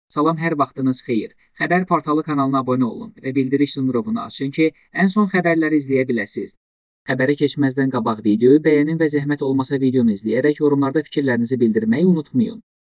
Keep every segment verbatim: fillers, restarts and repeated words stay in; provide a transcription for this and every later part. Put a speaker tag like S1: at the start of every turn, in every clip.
S1: Salam, hər vaxtınız xeyir. Xəbər portalı kanalına abunə olun və bildiriş zınqrovunu açın ki, ən son xəbərləri izləyə biləsiniz. Xəbərə keçməzdən qabaq videoyu bəyənin və zəhmət olmasa videonu izləyərək yorumlarda fikirlərinizi bildirməyi unutmayın.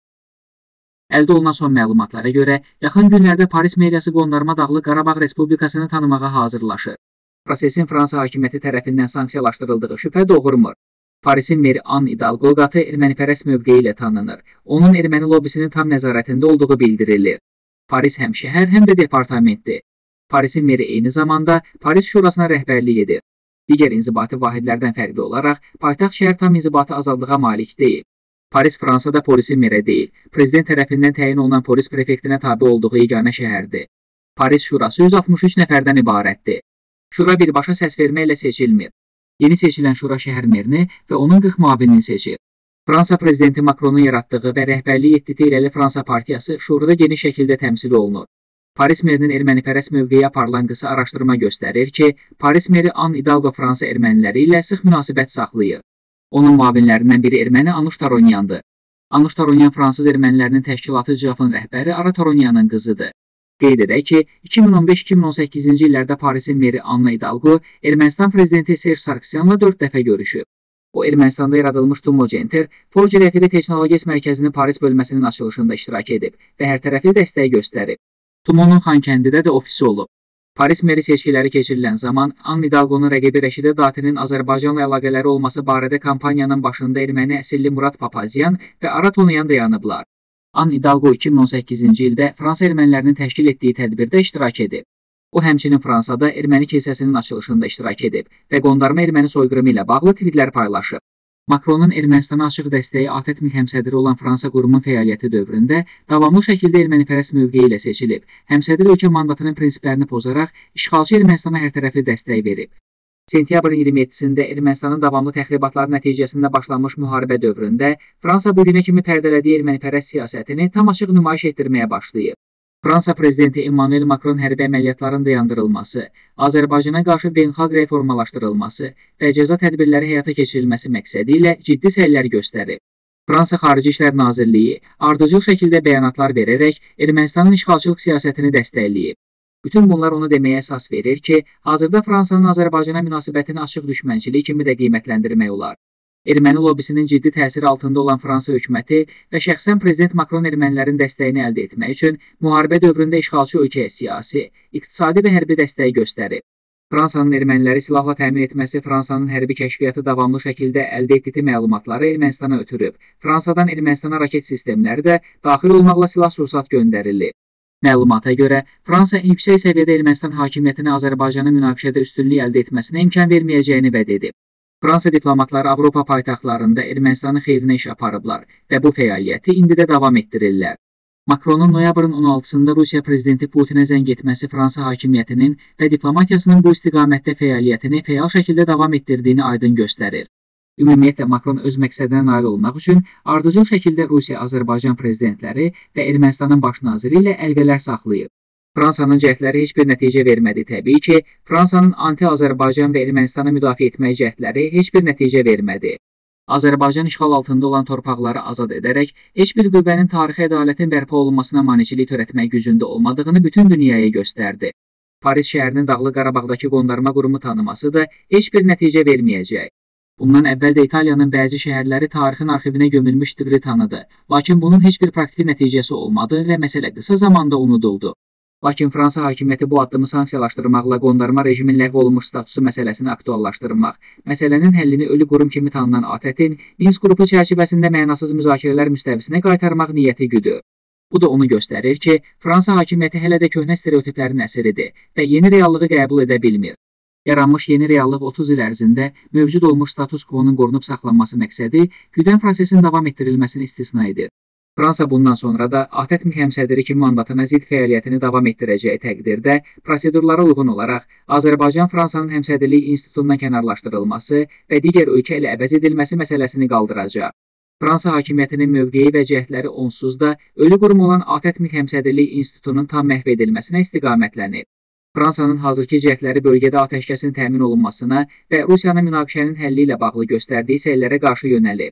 S1: Əldə olunan son məlumatlara görə, yaxın günlərdə Paris meriyası Qondarma Dağlıq Qarabağ Respublikasını tanımağa hazırlaşır. Prosesin Fransa hakimiyyəti tərəfindən sanksiyalaşdırıldığı şübhə doğurmur. Parisin meri Anne Hidalgo qatı ermənipərəst mövqeyi ilə tanınır. Onun erməni lobisinin tam nəzarətində olduğu bildirilir. Paris həm şəhər, həm də departamentdir. Parisin meri eyni zamanda Paris Şurasına rəhbərlik edir. Digər inzibati vahidlərdən fərqli olaraq, paytaxt şəhər tam inzibati azadlığa malik deyil. Paris Fransada polisin meri deyil, prezident tərəfindən təyin olunan polis prefektinə tabe olduğu yeganə şəhərdir. Paris Şurası yüz altmış üç nəfərdən ibarətdir. Şura birbaşa səs verməklə seçilmir. Yeni seçilən Şura şəhər merini və onun qırx müavinini seçir. Fransa prezidenti Macronun yaratdığı və rəhbərlik etdiyi Teyrəli Fransa partiyası şurada geniş şəkildə təmsil olunur. Paris merinin ermənipərəst mövqeyi aparılan qısa araşdırma göstərir ki, Paris meri Anne Hidalgo Fransa erməniləri ilə sıx münasibət saxlayır. Onun müavinlərindən biri erməni Anuş Taronyandır. Anuş Taronyan fransız ermənilərinin təşkilatı Cafın rəhbəri Ara Taronyanın qızıdır. Qeyd edək ki, iki min on beş iki min on səkkizinci illərdə Parisin meri Anne Hidalgo Ermənistan prezidenti Serj Sarkisyanla dörd dəfə görüşüb. O, Ermənistanda yaradılmış Tumo Center, Forge Rətibi Texnologiyası Mərkəzinin Paris bölməsinin açılışında iştirak edib və hər tərəfli dəstək göstərib. Tumonun Xankəndidə də ofisi olub. Paris meri seçkiləri keçirilən zaman Anne Hidalgonun rəqibi Rəşidə Dati'nin Azərbaycanla əlaqələri olması barədə kampaniyanın başında erməni əsilli Murad Papazyan və Ara Tonoyan dayanıblar. Anne Hidalgo iki min on səkkizinci ildə Fransa ermənilərinin təşkil etdiyi tədbirdə iştirak edib. O, həmçinin Fransada erməni kilsəsinin açılışında iştirak edib və qondarma erməni soyqırımı ilə bağlı tweetlər paylaşıb. Macronun Ermənistana açıq dəstəyi ATƏT həmsədri olan Fransa qurumun fəaliyyəti dövründə davamlı şəkildə ermənipərəst mövqeyi ilə seçilib. Həmsədri ölkə mandatının prinsiplərini pozaraq işğalçı Ermənistana hərtərəfli dəstək verib. Sentyabrın iyirmi yeddisində Ermənistanın davamlı təxribatları nəticəsində başlanmış müharibə dövründə Fransa bugünə kimi pərdələdiyi ermənipərəst siyasətini tam açıq nümayiş etdirməyə başlayıb. Fransa prezidenti Emmanuel Macron hərbi əməliyyatların dayandırılması, Azərbaycana qarşı beynəlxalq reformalaşdırılması və cəza tədbirləri həyata keçirilməsi məqsədi ilə ciddi səylər göstərib. Fransa Xarici İşlər Nazirliyi ardıcıl şəkildə bəyanatlar verərək Ermənistanın işğalçılıq siyasətini dəstəkləyib. Bütün bunlar onu deməyə əsas verir ki, hazırda Fransanın Azərbaycana münasibətini açıq düşmənçilik kimi də qiymətləndirmək olar. Erməni lobisinin ciddi təsiri altında olan Fransa hökuməti və şəxsən prezident Macron ermənilərin dəstəyini əldə etmək üçün müharibə dövründə işğalçı ölkəyə siyasi, iqtisadi və hərbi dəstək göstərib. Fransanın erməniləri silahla təmin etməsi Fransanın hərbi kəşfiyyatı davamlı şəkildə əldə etdiyi məlumatları Ermənistana ötürüb. Fransadan Ermənistana raket sistemləri də daxil olmaqla silah-sursat göndərilib. Məlumata görə, Fransa yüksək səviyyədə Ermənistan hakimiyyətinə Azərbaycanın münaqişədə üstünlük əldə etməsinə imkan verməyəcəyini vəd edib. Fransa diplomatları Avropa paytaxtlarında Ermənistanın xeyrinə iş aparıblar və bu fəaliyyəti indi də davam etdirirlər. Macronun noyabrın on altısında Rusiya prezidenti Putinə zəng etməsi Fransa hakimiyyətinin və diplomatiyasının bu istiqamətdə fəaliyyətini fəal şəkildə davam etdirdiyini aydın göstərir. Ümumiyyətlə, Macron öz məqsədinə nail olmaq üçün ardıcıl şəkildə Rusiya, Azərbaycan prezidentləri və Ermənistanın baş naziri ilə əlqələr saxlayıb. Fransanın cəhdləri heç bir nəticə vermədi. Təbii ki, Fransanın anti-Azərbaycan və Ermənistanı müdafiə etmək cəhdləri heç bir nəticə vermədi. Azərbaycan işğal altında olan torpaqları azad edərək heç bir qüvvənin tarixi ədalətin bərpa olunmasına maneçilik törətmək gücündə olmadığını bütün dünyaya göstərdi. Paris şəhərinin Dağlıq Qarabağdakı qondarma qurumu tanıması da heç bir nəticə verməyəcək. Bundan əvvəl də İtaliyanın bəzi şəhərləri tarixin arxivinə gömülmüş dibri tanıdı, lakin bunun heç bir praktiki nəticəsi olmadı və məsələ qısa zamanda unuduldu. Lakin Fransa hakimiyyəti bu addımı sanksiyalaşdırmaqla qondarma rejimin ləğv olunmuş statusu məsələsini aktuallaşdırmaq, məsələnin həllini ölü qurum kimi tanınan ATƏT-in Minsk qrupu çərçivəsində mənasız müzakirələr müstəvisinə qaytarmaq niyyəti güdür. Bu da onu göstərir ki, Fransa hakimiyyəti hələ də köhnə stereotiplərin əsiridir və yeni reallığı qəbul edə bilmir. Yaranmış yeni reallıq otuz il ərzində mövcud olmuş status quo-nun qorunub saxlanması məqsədi güdən prosesin davam etdirilməsini istisna edir. Fransa bundan sonra da ATƏT həmsədri kimi mandatına zidd fəaliyyətini davam etdirəcəyi təqdirdə prosedurlara uyğun olaraq Azərbaycan Fransanın həmsədrlik institutundan kənarlaşdırılması və digər ölkə ilə əvəz edilməsi məsələsini qaldıracaq. Fransa hakimiyyətinin mövqeyi və cəhdləri onsuz da ölü qurum olan ATƏT həmsədrlik institutunun tam məhv edilməsinə istiqamətlənib. Fransanın hazırki cəhdləri bölgədə atəşkəsin təmin olunmasına və Rusiyanın münaqişənin həlli ilə bağlı göstərdiyi səylərə qarşı yönəlib.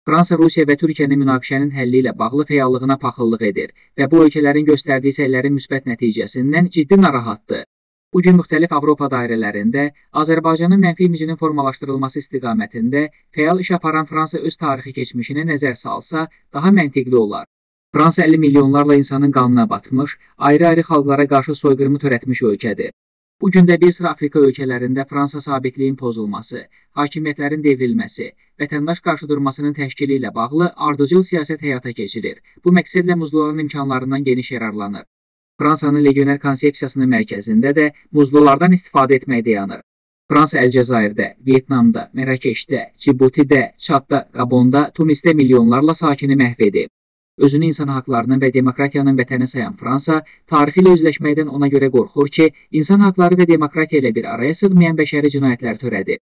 S1: Fransa, Rusiya və Türkiyənin münaqişənin həlli ilə bağlı fəallığına paxıllıq edir və bu ölkələrin göstərdiyi səylərin müsbət nəticəsindən ciddi narahatdır. Bu gün müxtəlif Avropa dairələrində Azərbaycanın mənfi imicinin formalaşdırılması istiqamətində fəal iş aparan Fransa öz tarixi keçmişinə nəzər salsa, daha məntiqli olar. Fransa əlli milyonlarla insanın qanına batmış, ayrı-ayrı xalqlara qarşı soyqırımı törətmiş ölkədir. Bu gün də bir sıra Afrika ölkələrində Fransa sabitliyin pozulması, hakimiyyətlərin devrilməsi, vətəndaş qarşıdurmasının təşkili ilə bağlı ardıcıl siyasət həyata keçirir. Bu məqsədlə muzluların imkanlarından geniş yararlanır. Fransanın legioner konsepsiyasının mərkəzində də muzlulardan istifadə etmək dayanır. Fransa Əlcəzairdə, Vyetnamda, Mərakeşdə, Cibutidə, Çadda, Qabonda, Tunisdə milyonlarla sakini məhv edib. Özünü insan haqlarının və demokratiyanın vətəni sayan Fransa, tarixi ilə üzləşməkdən ona görə qorxur ki, insan haqları və demokratiya ilə bir araya sığmayan bəşəri cinayətlər törədib.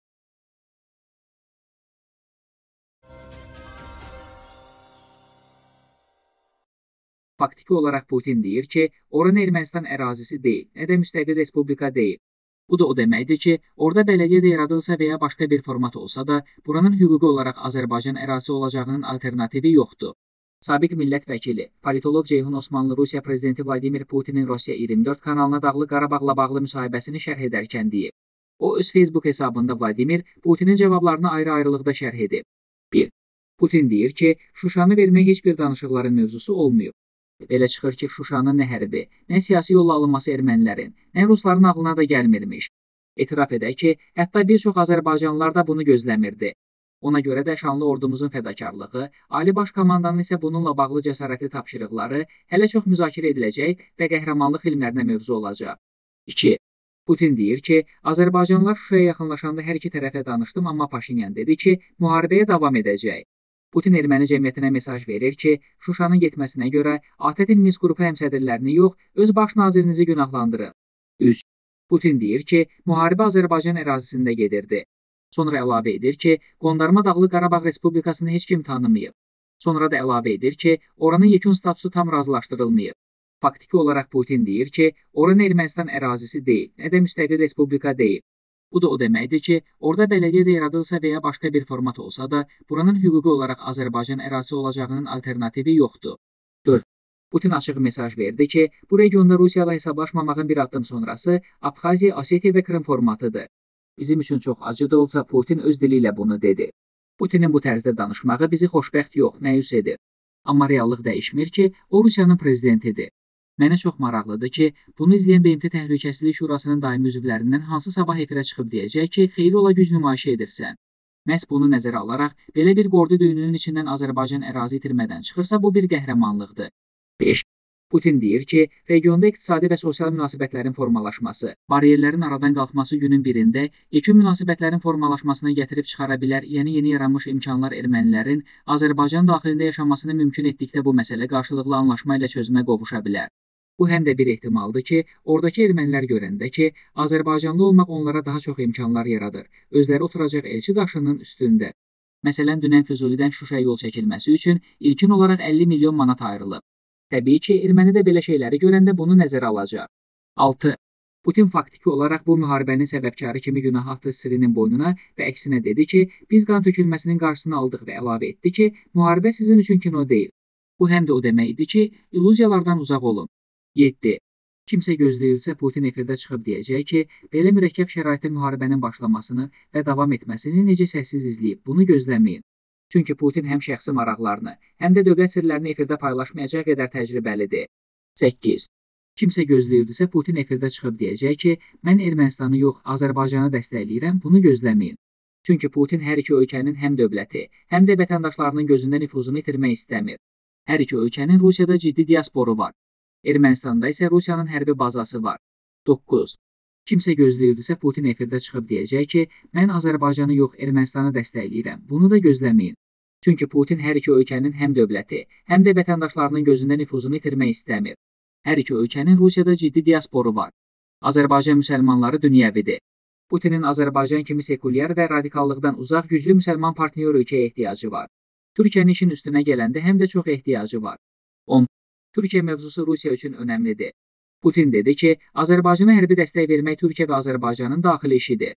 S1: Faktiki olaraq Putin deyir ki, oranı Ermənistan ərazisi deyil, nə də müstəqil respublika deyil. Bu da o deməkdir ki, orada bələdiyyə də yaradılsa və ya başqa bir format olsa da, buranın hüquqi olaraq Azərbaycan ərazisi olacağının alternativi yoxdur. Sabiq millət vəkili, politoloq Ceyhun Osmanlı Rusiya prezidenti Vladimir Putinin Rusiya iyirmi dörd kanalına Dağlıq Qarabağla bağlı müsahibəsini şərh edərkən deyib. O, öz Facebook hesabında Vladimir Putinin cavablarını ayrı-ayrılıqda şərh edib. bir. Putin deyir ki, Şuşanı vermək heç bir danışıqların mövzusu olmayıb. Belə çıxır ki, Şuşanın nə hərbi, nə siyasi yolla alınması ermənilərin, nə rusların ağlına da gəlmirmiş. Etiraf edək ki, hətta bir çox Azərbaycanlılar da bunu gözləmirdi. Ona görə də şanlı ordumuzun fədakarlığı, Ali Baş Komandanın isə bununla bağlı cəsarətli tapşırıqları hələ çox müzakirə ediləcək və qəhrəmanlıq filmlərinə mövzu olacaq. iki. Putin deyir ki, Azərbaycanlılar Şuşaya yaxınlaşanda hər iki tərəfə danışdım, amma Paşinyan dedi ki, müharibəyə davam edəcək. Putin erməni cəmiyyətinə mesaj verir ki, Şuşanın getməsinə görə A T Ə T-in Minsk qrupu həmsədrlərini yox, öz baş nazirinizi günahlandırın. üç. Putin deyir ki, müharibə Azərbaycan ərazisində gedirdi. Sonra əlavə edir ki, Qondarma Dağlıq Qarabağ Respublikasını heç kim tanımayıb. Sonra da əlavə edir ki, oranın yekun statusu tam razılaşdırılmayıb. Faktiki olaraq Putin deyir ki, oranın Ermənistan ərazisi deyil, nə də müstəqil respublika deyil. Bu da o deməkdir ki, orada bələdiyyə də yaradılsa və ya başqa bir format olsa da, buranın hüquqi olaraq Azərbaycan ərazisi olacağının alternativi yoxdur. dörd. Putin açıq mesaj verdi ki, bu regionda Rusiya ilə hesablaşmamağın bir addım sonrası Abxaziya, Osetiya və Krım formatıdır. Bizim üçün çox acı da olsa Putin öz dili ilə bunu dedi. Putinin bu tərzdə danışmağı bizi xoşbəxt yox, məyus edir. Amma reallıq dəyişmir ki, o Rusiyanın prezidentidir. Mənə çox maraqlıdır ki, bunu izləyən B M T Təhlükəsizlik Şurasının daimi üzvlərindən hansı sabah efirə çıxıb deyəcək ki, xeyri ola güc nümayiş edirsən. Məhz bunu nəzərə alaraq, belə bir qordu düyününün içindən Azərbaycan ərazi itirmədən çıxırsa, bu bir qəhrəmanlıqdır. beş. Putin deyir ki, regionda iqtisadi və sosial münasibətlərin formalaşması, bariyerlərin aradan qalxması günün birində yekun münasibətlərin formalaşmasına gətirib çıxara bilər, yəni yeni yaranmış imkanlar ermənilərin Azərbaycan daxilində yaşamasını mümkün etdikdə bu məsələ qarşılıqlı anlaşma ilə çözümə qovuşa bilər. Bu həm də bir ehtimaldır ki, oradakı ermənilər görəndə ki, Azərbaycanlı olmaq onlara daha çox imkanlar yaradır, özləri oturacaq elçi daşının üstündə. Məsələn, dünən Füzulidən Şuşaya yol çəkilməsi üçün ilkin olaraq əlli milyon manat ayrılıb. Təbii ki, erməni də belə şeyləri görəndə bunu nəzərə alacaq. altı. Putin faktiki olaraq bu müharibənin səbəbkarı kimi günah atdı Sirinin boynuna və əksinə dedi ki, biz qan tökülməsinin qarşısını aldıq və əlavə etdi ki, müharibə sizin üçün kino deyil. Bu həm də o deməkdir ki, illüziyalardan uzaq olun. yeddi. Kimsə gözləyirsə Putin efirdə çıxıb deyəcək ki, belə mürəkkəb şəraitdə müharibənin başlamasını və davam etməsini necə səssiz izləyib, bunu gözləməyin. Çünki Putin həm şəxsi maraqlarını, həm də dövlət sirlərini efirdə paylaşmayacaq qədər təcrübəlidir. səkkiz. Kimsə gözləyirdisə Putin efirdə çıxıb deyəcək ki, mən Ermənistanı yox, Azərbaycanı dəstəkləyirəm, bunu gözləməyin. Çünki Putin hər iki ölkənin həm dövləti, həm də vətəndaşlarının gözündə nüfuzunu itirmək istəmir. Hər iki ölkənin Rusiyada ciddi diasporu var. Ermənistanda isə Rusiyanın hərbi bazası var. doqquz. Kimsə gözləyirdisə Putin efirdə çıxıb deyəcək ki, mən Azərbaycanı yox, Ermənistanı dəstəkləyirəm. Bunu da gözləməyin. Çünki Putin hər iki ölkənin həm dövləti, həm də vətəndaşlarının gözündə nüfuzunu itirmək istəmir. Hər iki ölkənin Rusiyada ciddi diasporu var. Azərbaycan müsəlmanları dünyəvidir. Putinin Azərbaycan kimi sekulyar və radikallıqdan uzaq güclü müsəlman partnyor ölkəyə ehtiyacı var. Türkiyənin işin üstünə gələndə həm də çox ehtiyacı var. on. Türkiyə mövzusu Rusiya üçün önəmlidir. Putin dedi ki, Azərbaycana hərbi dəstək vermək Türkiyə və Azərbaycanın daxili işidir.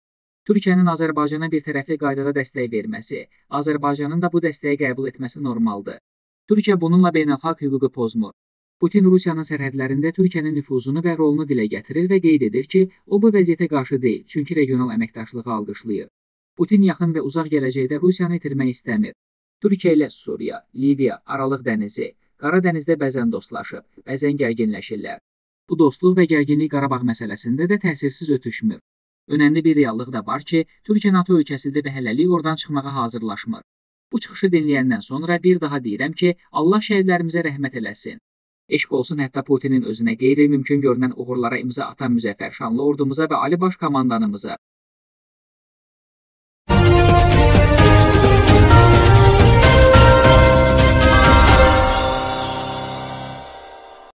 S1: Türkiyənin Azərbaycana birtərəfli qaydada dəstək verməsi, Azərbaycanın da bu dəstəyi qəbul etməsi normaldır. Türkiyə bununla beynəlxalq hüququ pozmur. Putin Rusiyanın sərhədlərində Türkiyənin nüfuzunu və rolunu dilə gətirir və qeyd edir ki, o bu vəziyyətə qarşı deyil, çünki regional əməkdaşlığı alqışlayır. Putin yaxın və uzaq gələcəkdə Rusiyanı itirmək istəmir. Türkiyə ilə Suriya, Liviya, Aralıq dənizi, Qara dənizdə bəzən dostlaşıb, bəzən gərginləşirlər. Bu dostluq və gərginlik Qarabağ məsələsində də təsirsiz ötüşmür. Önəmli bir reallıq da var ki, Türkiyə NATO ölkəsidir və hələlik oradan çıxmağa hazırlaşmır. Bu çıxışı dinləyəndən sonra bir daha deyirəm ki, Allah şəhidlərimizə rəhmət eləsin. Eşq olsun hətta Putinin özünə qeyri-mümkün görünən uğurlara imza atan müzəffər şanlı ordumuza və Ali Baş Komandanımıza.